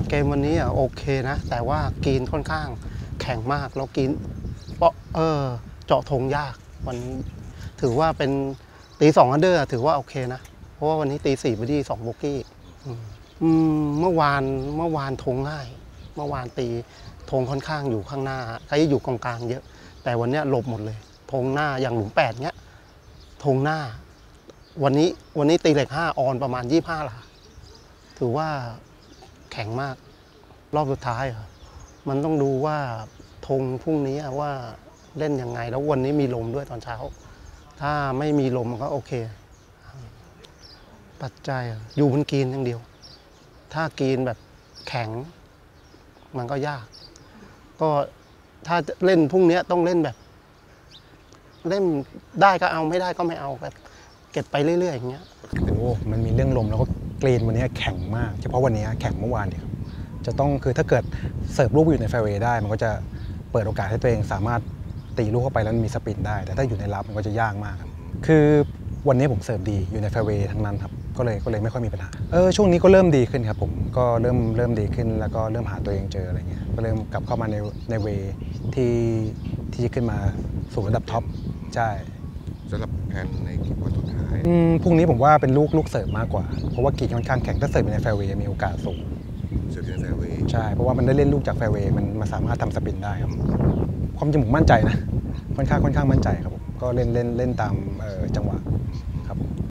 เกมวันนี้โอเคนะแต่ว่ากรีนค่อนข้างแข็งมากแล้วกรีนเจาะธงยากวันนี้ถือว่าเป็นตี2อันเดอร์ถือว่าโอเคนะเพราะว่าวันนี้ตี4บอร์ดี้2โบกี้เมื่อวานธงง่ายเมื่อวานตีธงค่อนข้างอยู่ข้างหน้าใครอยู่กองกลางเยอะแต่วันนี้หลบหมดเลยธงหน้าอย่างหลุม8เนี้ยธงหน้าวันนี้ตีเหล็ก5ออนประมาณ25หลาถือว่าแข็งมากรอบสุดท้ายมันต้องดูว่าธงพรุ่งนี้ว่าเล่นยังไงแล้ววันนี้มีลมด้วยตอนเช้าถ้าไม่มีลมมันก็โอเคปัจจัยอยู่บนกรีนอย่างเดียวถ้ากรีนแบบแข็งมันก็ยากก็ถ้าเล่นพรุ่งนี้ต้องเล่นแบบเล่นได้ก็เอาไม่ได้ก็ไม่เอาแบบเก็บไปเรื่อยๆอย่างเงี้ยโอ้มันมีเรื่องลมแล้วก็กรีนวันนี้แข็งมากเฉพาะวันนี้แข็งเมื่อวานเนี่ยจะต้องคือถ้าเกิดเสิร์ฟลูกอยู่ในแฟร์เวย์ได้มันก็จะเปิดโอกาสให้ตัวเองสามารถตีลูกเข้าไปแล้วมีสปินได้แต่ถ้าอยู่ในรับมันก็จะยากมากครับคือวันนี้ผมเสิร์ฟดีอยู่ในแฟร์เวย์ทั้งนั้นครับก็เลยไม่ค่อยมีปัญหาช่วงนี้ก็เริ่มดีขึ้นครับผมก็เริ่มดีขึ้นแล้วก็เริ่มหาตัวเองเจออะไรเงี้ยก็เริ่มกลับเข้ามาในเวย์ที่จะขึ้นมาสู่ระดับท็อปใช่สำหรับแผนในวันสุดท้ายพรุ่งนี้ผมว่าเป็นลูกเสิร์ฟมากกว่าเพราะว่ากรีนค่อนข้างแข็งถ้าเสิร์ฟในแฟร์เวย์มีโอกาสสูงเสิร์ฟในแฟร์เวย์ใช่เพราะว่ามันได้เล่นลูกจากแฟร์เวย์มันสามารถทำสปินได้ครับความจริงผมมั่นใจนะค่อนข้างมั่นใจครับผมก็เล่นตามจังหวะ